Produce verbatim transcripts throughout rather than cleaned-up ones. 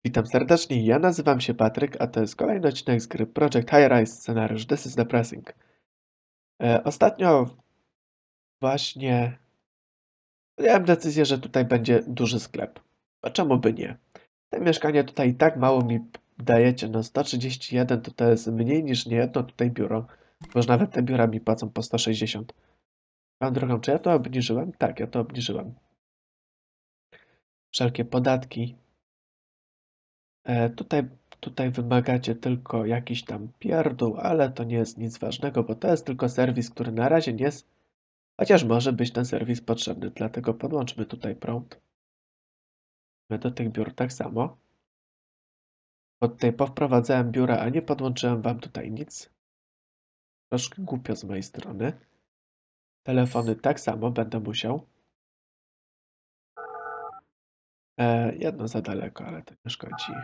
Witam serdecznie, ja nazywam się Patryk, a to jest kolejny odcinek z gry Project High Rise scenariusz This is Depressing. E, ostatnio właśnie podjąłem decyzję, że tutaj będzie duży sklep. A czemu by nie? Te mieszkanie tutaj i tak mało mi dajecie, no sto trzydzieści jeden to to jest mniej niż niejedno tutaj biuro. Bo już nawet te biura mi płacą po sto sześćdziesiąt. Mam drogą, czy ja to obniżyłem? Tak, ja to obniżyłem. Wszelkie podatki. E, tutaj, tutaj wymagacie tylko jakiś tam pierdół, ale to nie jest nic ważnego, bo to jest tylko serwis, który na razie nie jest, chociaż może być ten serwis potrzebny, dlatego podłączmy tutaj prąd. My do tych biur tak samo. Bo tutaj powprowadzałem biura, a nie podłączyłem wam tutaj nic. Troszkę głupio z mojej strony. Telefony tak samo będę musiał. E, jedno za daleko, ale to nie szkodzi.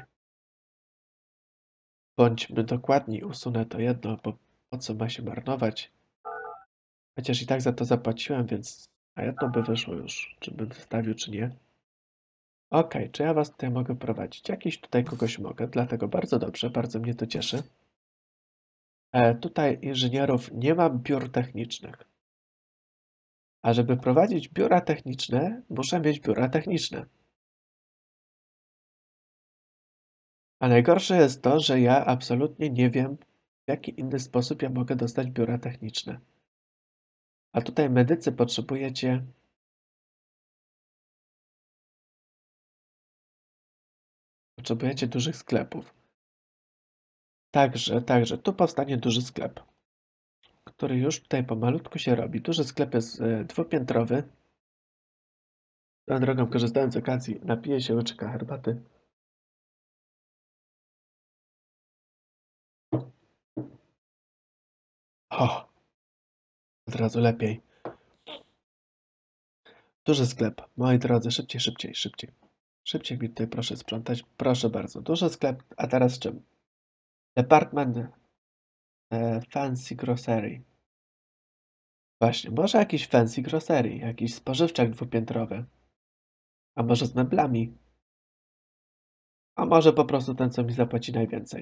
Bądźmy dokładni, usunę to jedno, bo po co ma się marnować? Chociaż i tak za to zapłaciłem, więc a jedno by wyszło już, czy bym wstawił, czy nie. Okej, okay, czy ja was tutaj mogę prowadzić? Jakiś tutaj kogoś mogę, dlatego bardzo dobrze, bardzo mnie to cieszy. E, tutaj inżynierów nie mam biur technicznych. A żeby prowadzić biura techniczne, muszę mieć biura techniczne. A najgorsze jest to, że ja absolutnie nie wiem, w jaki inny sposób ja mogę dostać biura techniczne. A tutaj medycy potrzebujecie... Potrzebujecie dużych sklepów. Także, także, tu powstanie duży sklep, który już tutaj pomalutku się robi. Duży sklep jest e, dwupiętrowy. Tą drogą, korzystając z okazji, napiję się łyka herbaty. O, od razu lepiej. Duży sklep. Moi drodzy, szybciej, szybciej, szybciej. Szybciej mi tutaj proszę sprzątać. Proszę bardzo. Duży sklep, a teraz czym? Department e, Fancy Grocery. Właśnie, może jakiś Fancy Grocery, jakiś spożywczak dwupiętrowy. A może z meblami. A może po prostu ten, co mi zapłaci najwięcej.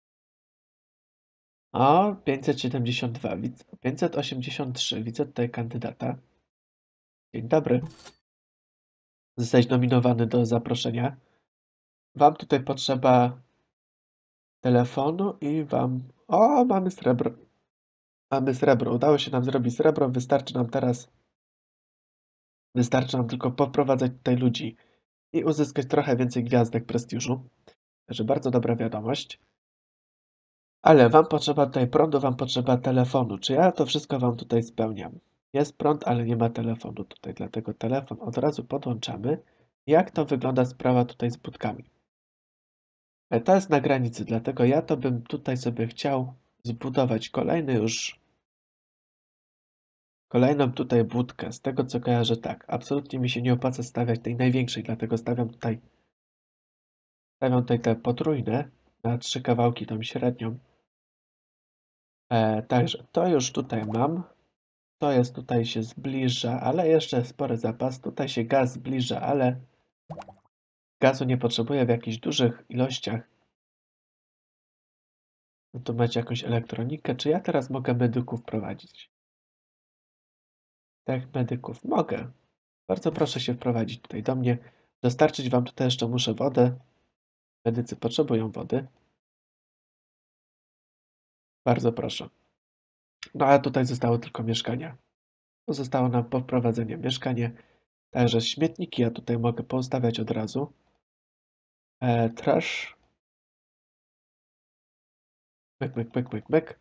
O, pięćset siedemdziesiąt dwa, pięćset osiemdziesiąt trzy, widzę tutaj kandydata. Dzień dobry. Zostałeś nominowany do zaproszenia. Wam tutaj potrzeba telefonu i wam... O, mamy srebro. Mamy srebro. Udało się nam zrobić srebro. Wystarczy nam teraz... Wystarczy nam tylko poprowadzać tutaj ludzi i uzyskać trochę więcej gwiazdek prestiżu. Także bardzo dobra wiadomość. Ale wam potrzeba tutaj prądu, wam potrzeba telefonu. Czy ja to wszystko wam tutaj spełniam? Jest prąd, ale nie ma telefonu tutaj, dlatego telefon od razu podłączamy. Jak to wygląda sprawa tutaj z budkami? E, To jest na granicy, dlatego ja to bym tutaj sobie chciał zbudować kolejny już, kolejną tutaj budkę. Z tego co kojarzę, tak, absolutnie mi się nie opłaca stawiać tej największej, dlatego stawiam tutaj, stawiam tutaj te potrójne na trzy kawałki, tą średnią. E, także to już tutaj mam. To jest tutaj się zbliża, ale jeszcze spory zapas. Tutaj się gaz zbliża, ale gazu nie potrzebuję w jakichś dużych ilościach. No tu macie jakąś elektronikę. Czy ja teraz mogę medyków prowadzić? Tak, medyków. Mogę. Bardzo proszę się wprowadzić tutaj do mnie. Dostarczyć wam tutaj jeszcze muszę wodę. Medycy potrzebują wody. Bardzo proszę. No a tutaj zostało tylko mieszkania. Zostało nam po wprowadzeniu mieszkanie. Także śmietniki ja tutaj mogę poustawiać od razu. E, trash. Myk, myk, myk, myk, myk.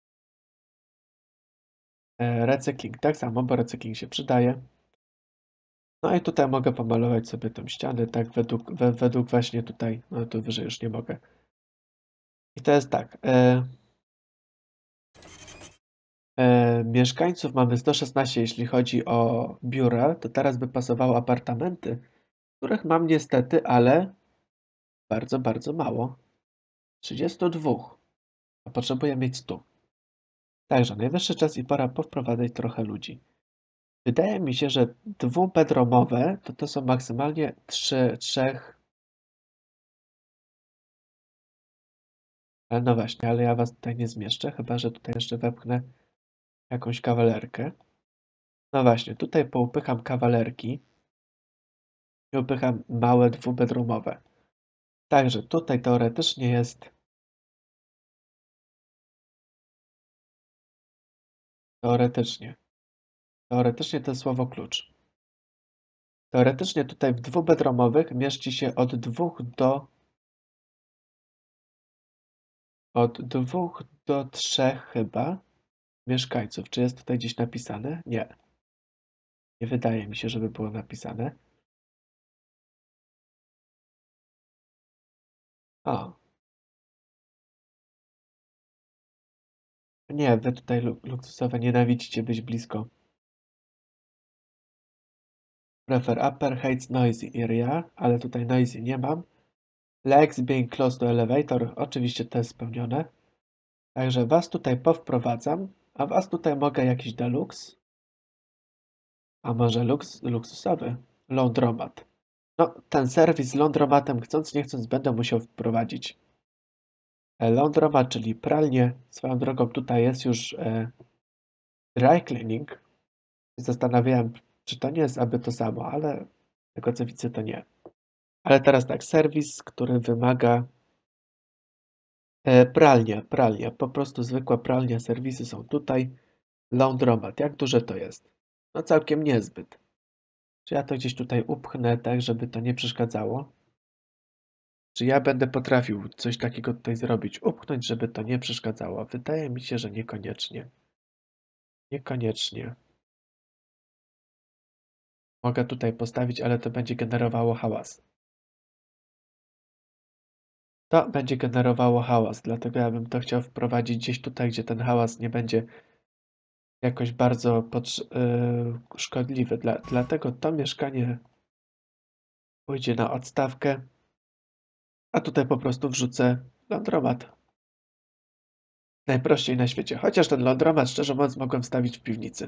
E, recykling tak samo, bo recykling się przydaje. No i tutaj mogę pomalować sobie tę ścianę, tak według, we, według właśnie tutaj, no tu wyżej już nie mogę. I to jest tak. E, e, mieszkańców mamy sto szesnaście, jeśli chodzi o biura, to teraz by pasowało apartamenty, których mam niestety, ale bardzo, bardzo mało. trzydzieści dwa, a potrzebuję mieć sto. Także najwyższy czas i pora powprowadzać trochę ludzi. Wydaje mi się, że dwubedromowe to to są maksymalnie trzy, trzech Ale no właśnie, ale ja was tutaj nie zmieszczę, chyba że tutaj jeszcze wepchnę jakąś kawalerkę. No właśnie, tutaj poupycham kawalerki i upycham małe dwubedroomowe. Także tutaj teoretycznie jest teoretycznie. Teoretycznie to jest słowo klucz. Teoretycznie tutaj w dwubedroomowych mieści się od dwóch do od dwóch do trzech chyba mieszkańców. Czy jest tutaj gdzieś napisane? Nie. Nie wydaje mi się, żeby było napisane. O, nie, wy tutaj lu- luksusowe nienawidzicie być blisko. Prefer upper hates noisy area, ale tutaj noisy nie mam. Likes being close to elevator, oczywiście to jest spełnione. Także was tutaj powprowadzam, a was tutaj mogę jakiś deluxe. A może luks, luksusowy? Laundromat. No, ten serwis z laundromatem chcąc nie chcąc będę musiał wprowadzić. E, Laundromat, czyli pralnię. Swoją drogą tutaj jest już e, dry cleaning. Zastanawiałem, czy to nie jest aby to samo, ale z tego co widzę to nie. Ale teraz tak, serwis, który wymaga e, pralnia, pralnia, po prostu zwykła pralnia, serwisy są tutaj. Laundromat, jak duże to jest? No całkiem niezbyt. Czy ja to gdzieś tutaj upchnę, tak żeby to nie przeszkadzało? Czy ja będę potrafił coś takiego tutaj zrobić? Upchnąć, żeby to nie przeszkadzało? Wydaje mi się, że niekoniecznie. Niekoniecznie. Mogę tutaj postawić, ale to będzie generowało hałas. To będzie generowało hałas, dlatego ja bym to chciał wprowadzić gdzieś tutaj, gdzie ten hałas nie będzie jakoś bardzo yy, szkodliwy. Dla, dlatego to mieszkanie pójdzie na odstawkę, a tutaj po prostu wrzucę laundromat. Najprościej na świecie. Chociaż ten laundromat, szczerze mówiąc, mogłem wstawić w piwnicy.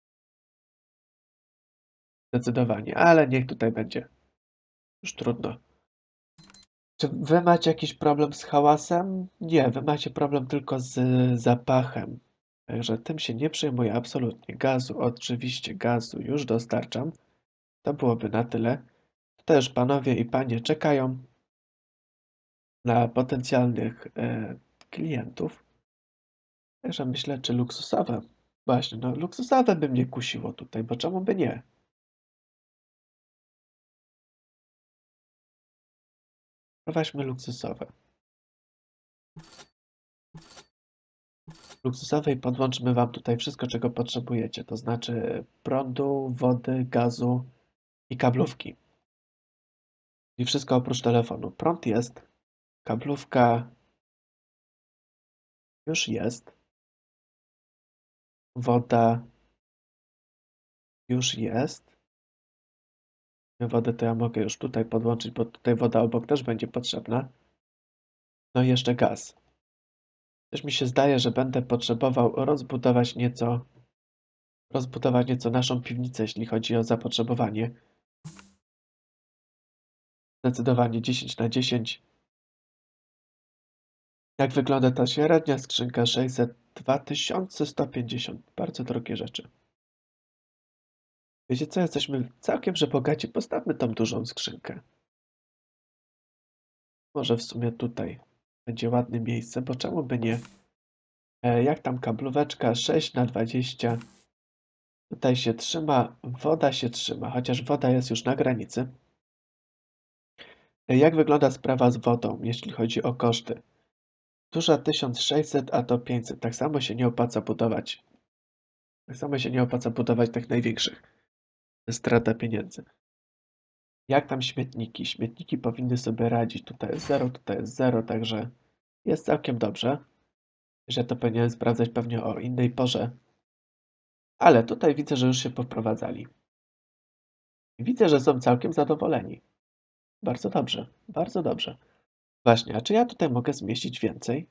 Zdecydowanie, ale niech tutaj będzie. Już trudno. Czy wy macie jakiś problem z hałasem? Nie, wy macie problem tylko z zapachem. Także tym się nie przejmuję absolutnie. Gazu, oczywiście gazu już dostarczam. To byłoby na tyle. Tutaj już panowie i panie czekają na potencjalnych e, klientów. Także myślę, czy luksusowe. Właśnie, no luksusowe by mnie kusiło tutaj, bo czemu by nie? No weźmy luksusowe. Luksusowej podłączmy wam tutaj wszystko, czego potrzebujecie, to znaczy prądu, wody, gazu i kablówki. I wszystko oprócz telefonu. Prąd jest, kablówka już jest, woda już jest. Wodę to ja mogę już tutaj podłączyć, bo tutaj woda obok też będzie potrzebna. No i jeszcze gaz. Też mi się zdaje, że będę potrzebował rozbudować nieco, rozbudować nieco naszą piwnicę, jeśli chodzi o zapotrzebowanie. Zdecydowanie dziesięć na dziesięć. Jak wygląda ta średnia skrzynka sześćset? dwa tysiące sto pięćdziesiąt. Bardzo drogie rzeczy. Wiecie co? Jesteśmy całkiem że bogaci. Postawmy tą dużą skrzynkę. Może w sumie tutaj będzie ładne miejsce, bo czemu by nie? E, jak tam kablóweczka? sześć na dwadzieścia. Tutaj się trzyma, woda się trzyma, chociaż woda jest już na granicy. E, jak wygląda sprawa z wodą, jeśli chodzi o koszty? Duża tysiąc sześćset, a to pięćset. Tak samo się nie opłaca budować. Tak samo się nie opłaca budować tych największych. Strata pieniędzy. Jak tam śmietniki? Śmietniki powinny sobie radzić. Tutaj jest zero, tutaj jest zero, także jest całkiem dobrze. Że to powinienem sprawdzać pewnie o innej porze. Ale tutaj widzę, że już się poprowadzali. Widzę, że są całkiem zadowoleni. Bardzo dobrze, bardzo dobrze. Właśnie, a czy ja tutaj mogę zmieścić więcej?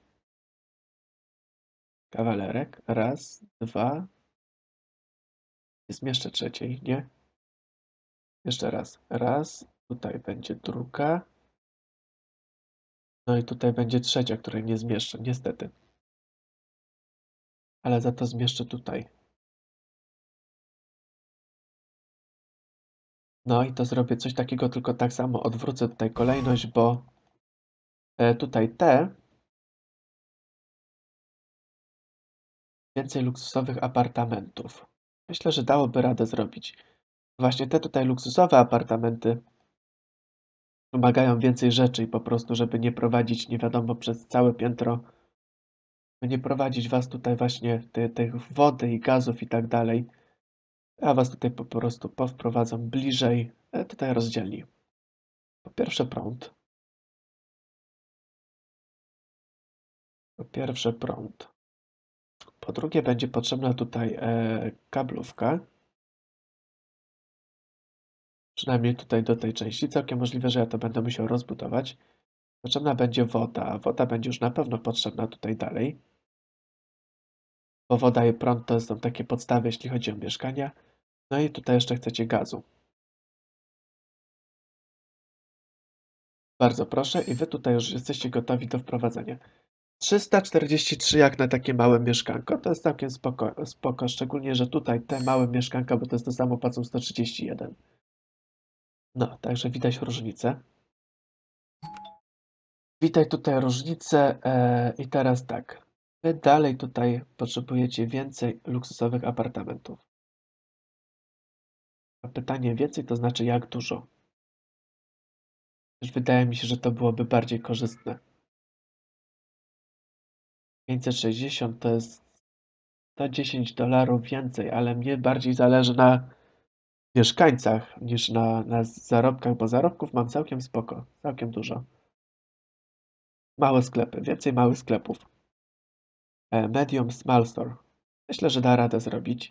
Kawalerek. Raz, dwa. Zmieszczę trzeciej, nie? Jeszcze raz. Raz. Tutaj będzie druga. No i tutaj będzie trzecia, której nie zmieszczę, niestety. Ale za to zmieszczę tutaj. No i to zrobię coś takiego, tylko tak samo odwrócę tutaj kolejność, bo e, tutaj te więcej luksusowych apartamentów. Myślę, że dałoby radę zrobić. Właśnie te tutaj luksusowe apartamenty wymagają więcej rzeczy i po prostu, żeby nie prowadzić nie wiadomo przez całe piętro, nie prowadzić was tutaj właśnie tych te wody i gazów i tak dalej. Ja was tutaj po prostu powprowadzam bliżej e, tutaj rozdzielni. Po pierwsze prąd. Po pierwsze prąd. Po drugie będzie potrzebna tutaj e, kablówka. Przynajmniej tutaj do tej części. Całkiem możliwe, że ja to będę musiał rozbudować. Potrzebna będzie woda, a woda będzie już na pewno potrzebna tutaj dalej. Bo woda i prąd to są takie podstawy, jeśli chodzi o mieszkania. No i tutaj jeszcze chcecie gazu. Bardzo proszę i wy tutaj już jesteście gotowi do wprowadzenia. trzysta czterdzieści trzy jak na takie małe mieszkanko, to jest całkiem spoko, spoko, szczególnie, że tutaj te małe mieszkanka, bo to jest to samo, płacą sto trzydzieści jeden. No, także widać różnicę. Widać tutaj różnicę e, i teraz tak. Wy dalej tutaj potrzebujecie więcej luksusowych apartamentów. A pytanie więcej to znaczy jak dużo? Już wydaje mi się, że to byłoby bardziej korzystne. pięćset sześćdziesiąt to jest sto dziesięć dolarów więcej, ale mnie bardziej zależy na mieszkańcach niż na, na zarobkach, bo zarobków mam całkiem spoko, całkiem dużo. Małe sklepy, więcej małych sklepów. E, medium small store. Myślę, że da radę zrobić.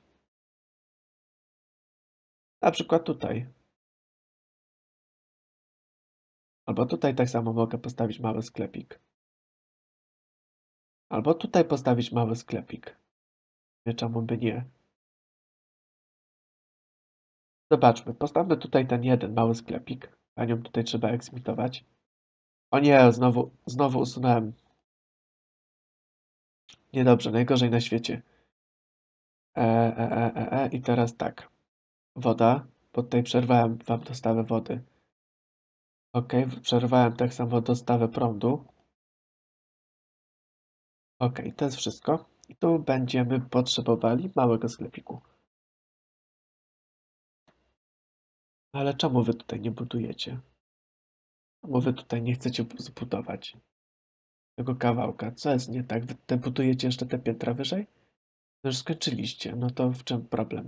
Na przykład tutaj. Albo tutaj tak samo mogę postawić mały sklepik. Albo tutaj postawić mały sklepik. Nie, czemu by nie? Zobaczmy, postawmy tutaj ten jeden mały sklepik. Panią tutaj trzeba eksmitować. O nie, znowu, znowu usunąłem. Niedobrze, najgorzej na świecie. E, e, e, e, e. I teraz tak. Woda, bo tutaj przerwałem wam dostawę wody. Ok, przerwałem tak samo dostawę prądu. Ok, to jest wszystko. I tu będziemy potrzebowali małego sklepiku. Ale czemu wy tutaj nie budujecie? Czemu wy tutaj nie chcecie zbudować tego kawałka? Co jest nie tak? Wy te budujecie jeszcze te piętra wyżej? No już skończyliście. No to w czym problem?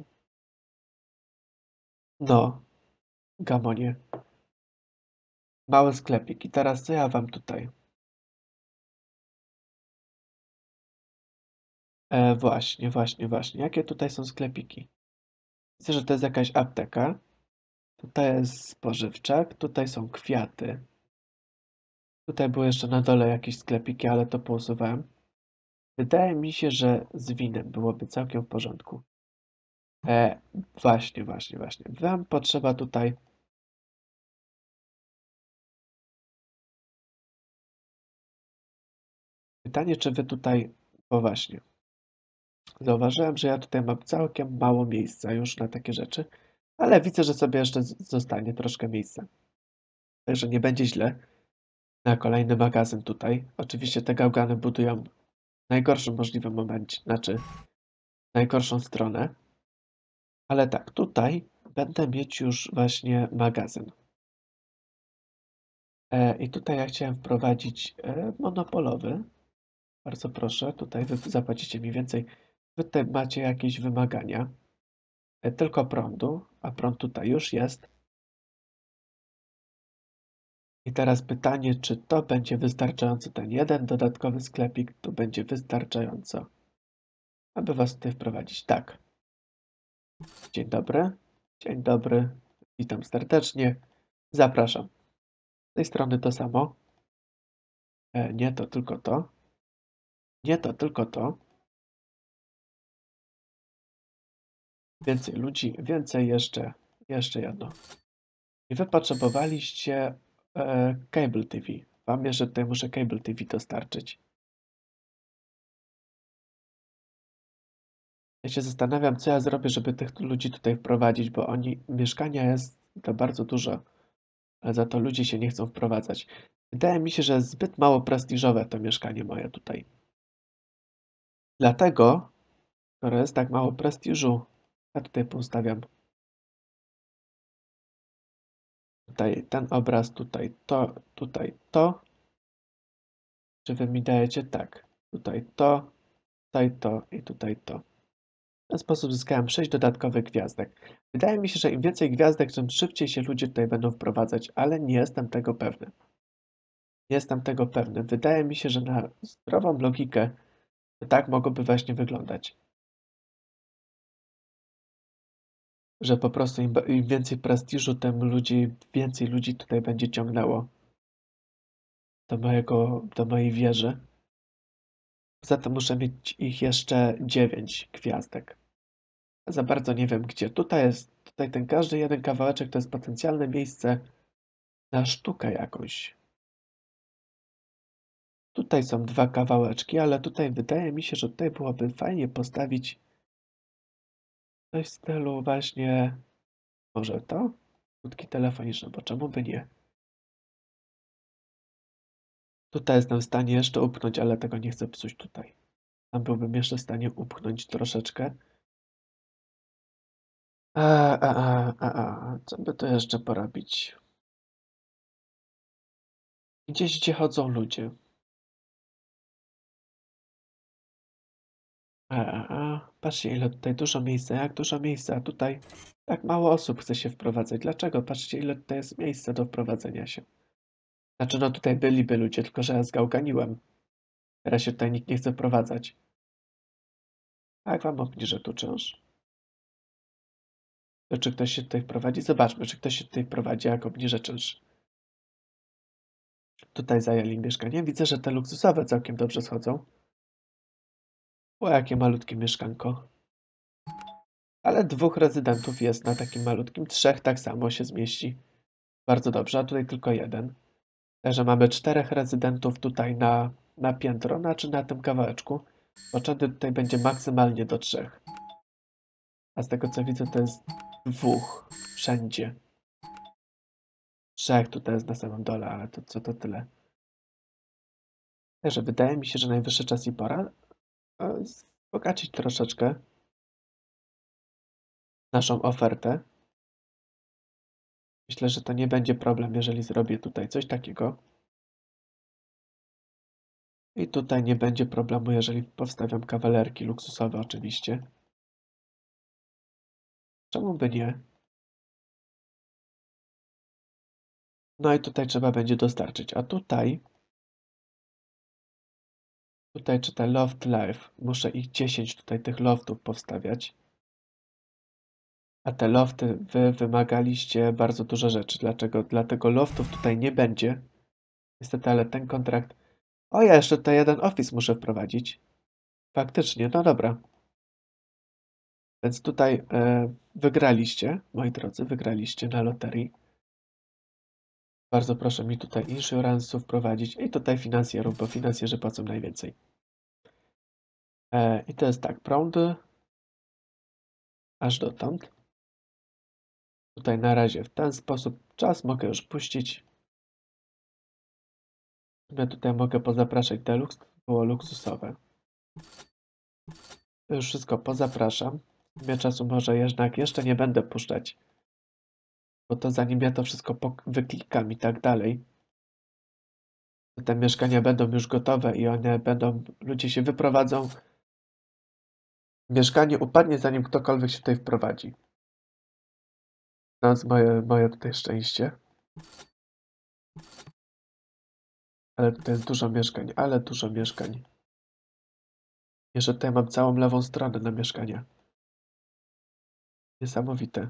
No, gamonie. Mały sklepik. I teraz co ja wam tutaj? E, właśnie, właśnie, właśnie. Jakie tutaj są sklepiki? Widzę, że to jest jakaś apteka. Tutaj jest spożywczak. Tutaj są kwiaty. Tutaj były jeszcze na dole jakieś sklepiki, ale to pousuwałem. Wydaje mi się, że z winem byłoby całkiem w porządku. E, właśnie, właśnie, właśnie. Wam potrzeba tutaj... Pytanie, czy wy tutaj... O właśnie. Zauważyłem, że ja tutaj mam całkiem mało miejsca już na takie rzeczy, ale widzę, że sobie jeszcze zostanie troszkę miejsca. Także nie będzie źle. Na kolejny magazyn tutaj. Oczywiście te gałgany budują w najgorszym możliwym momencie, znaczy najgorszą stronę. Ale tak, tutaj będę mieć już właśnie magazyn. E, I tutaj ja chciałem wprowadzić e, monopolowy. Bardzo proszę, tutaj wy zapłacicie mi więcej. Wy tutaj macie jakieś wymagania. E, tylko prądu, a prąd tutaj już jest. I teraz pytanie, czy to będzie wystarczająco? Ten jeden dodatkowy sklepik tu będzie wystarczająco, aby was tutaj wprowadzić. Tak. Dzień dobry. Dzień dobry. Witam serdecznie. Zapraszam. Z tej strony to samo. E, nie to, tylko to. Nie to, tylko to. Więcej ludzi, więcej jeszcze, jeszcze jedno. I wy potrzebowaliście e, Cable T V. wam, że tutaj muszę cable T V dostarczyć. Ja się zastanawiam, co ja zrobię, żeby tych ludzi tutaj wprowadzić, bo oni, mieszkania jest to bardzo dużo, ale za to ludzie się nie chcą wprowadzać. Wydaje mi się, że jest zbyt mało prestiżowe to mieszkanie moje tutaj. Dlatego, skoro jest tak mało prestiżu, ja tutaj poustawiam tutaj ten obraz, tutaj to, tutaj to. Czy wy mi dajecie tak? Tutaj to, tutaj to i tutaj to. W ten sposób zyskałem sześć dodatkowych gwiazdek. Wydaje mi się, że im więcej gwiazdek, tym szybciej się ludzie tutaj będą wprowadzać, ale nie jestem tego pewny. Nie jestem tego pewny. Wydaje mi się, że na zdrową logikę to tak mogłoby właśnie wyglądać. Że po prostu im, im więcej prestiżu, tym ludzi, więcej ludzi tutaj będzie ciągnęło do mojego, do mojej wieży. Poza tym muszę mieć ich jeszcze dziewięć gwiazdek. Za bardzo nie wiem gdzie. Tutaj jest, tutaj ten każdy jeden kawałeczek to jest potencjalne miejsce na sztukę jakąś. Tutaj są dwa kawałeczki, ale tutaj wydaje mi się, że tutaj byłoby fajnie postawić coś w stylu właśnie, może to? Kłódki telefoniczne, bo czemu by nie? Tutaj jestem w stanie jeszcze upchnąć, ale tego nie chcę psuć tutaj. Tam byłbym jeszcze w stanie upchnąć troszeczkę. A, a, a, a, a, co by tu jeszcze porobić? Gdzieś, gdzie chodzą ludzie. A, a, a. Patrzcie, ile tutaj dużo miejsca, jak dużo miejsca, a tutaj tak mało osób chce się wprowadzać. Dlaczego? Patrzcie, ile tutaj jest miejsca do wprowadzenia się. Znaczy, no tutaj byliby ludzie, tylko że ja zgałganiłem. Teraz się tutaj nikt nie chce wprowadzać. A jak wam obniżę tu czynsz? To czy ktoś się tutaj wprowadzi? Zobaczmy, czy ktoś się tutaj wprowadzi, jak obniżę czynsz. Tutaj zajęli mieszkanie. Widzę, że te luksusowe całkiem dobrze schodzą. O, jakie malutkie mieszkanko. Ale dwóch rezydentów jest na takim malutkim. Trzech tak samo się zmieści. Bardzo dobrze, a tutaj tylko jeden. Także mamy czterech rezydentów tutaj na, na piętro, znaczy na tym kawałeczku. Poczęty tutaj będzie maksymalnie do trzech. A z tego co widzę, to jest dwóch wszędzie. Trzech tutaj jest na samym dole, ale to co to tyle. Także wydaje mi się, że najwyższy czas i pora e, wzbogacić troszeczkę naszą ofertę. Myślę, że to nie będzie problem, jeżeli zrobię tutaj coś takiego. I tutaj nie będzie problemu, jeżeli powstawiam kawalerki luksusowe oczywiście. Czemu by nie? No i tutaj trzeba będzie dostarczyć. A tutaj, tutaj czy te loft life, muszę ich dziesięć tutaj tych loftów powstawiać. A te lofty wy wymagaliście bardzo dużo rzeczy. Dlaczego? Dlatego loftów tutaj nie będzie. Niestety, ale ten kontrakt... O, ja jeszcze tutaj jeden office muszę wprowadzić. Faktycznie, no dobra. Więc tutaj e, wygraliście, moi drodzy, wygraliście na loterii. Bardzo proszę mi tutaj insurance'ów wprowadzić i tutaj finansjerów, bo finansjerzy płacą najwięcej. E, I to jest tak, prąd aż dotąd. Tutaj na razie w ten sposób czas mogę już puścić. Ja tutaj mogę pozapraszać deluxe, było luksusowe. To już wszystko pozapraszam. Ja czasu może jednak jeszcze nie będę puszczać. Bo to zanim ja to wszystko wyklikam i tak dalej, to te mieszkania będą już gotowe i one będą, ludzie się wyprowadzą. Mieszkanie upadnie zanim ktokolwiek się tutaj wprowadzi. Znając moje, moje tutaj szczęście. Ale tutaj jest dużo mieszkań, ale dużo mieszkań. Jeszcze tutaj mam całą lewą stronę na mieszkania. Niesamowite.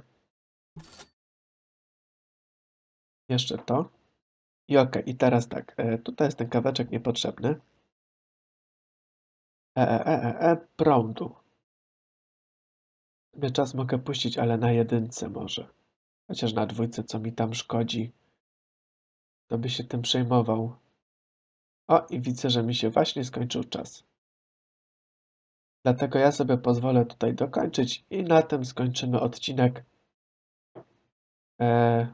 Jeszcze to. I ok, i teraz tak. E, tutaj jest ten kawałeczek niepotrzebny. E, e, e, e, e prądu. Sobie czas mogę puścić, ale na jedynce może. Chociaż na dwójce, co mi tam szkodzi. To by się tym przejmował. O, i widzę, że mi się właśnie skończył czas. Dlatego ja sobie pozwolę tutaj dokończyć i na tym skończymy odcinek. Eee,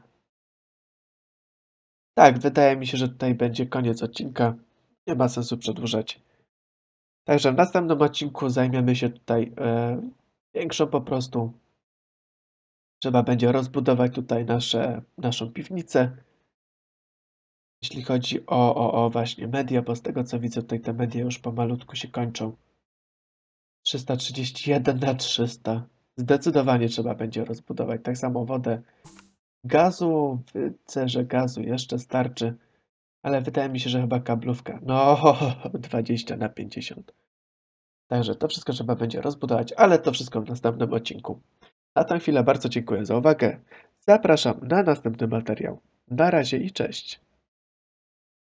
tak, wydaje mi się, że tutaj będzie koniec odcinka. Nie ma sensu przedłużać. Także w następnym odcinku zajmiemy się tutaj e, większą po prostu. Trzeba będzie rozbudować tutaj nasze, naszą piwnicę. Jeśli chodzi o, o, o właśnie media, bo z tego co widzę tutaj te media już pomalutku się kończą. trzysta trzydzieści jeden na trzysta. Zdecydowanie trzeba będzie rozbudować. Tak samo wodę. Gazu, widzę, że gazu jeszcze starczy. Ale wydaje mi się, że chyba kablówka. No, dwadzieścia na pięćdziesiąt. Także to wszystko trzeba będzie rozbudować, ale to wszystko w następnym odcinku. Na tę chwilę bardzo dziękuję za uwagę. Zapraszam na następny materiał. Na razie i cześć.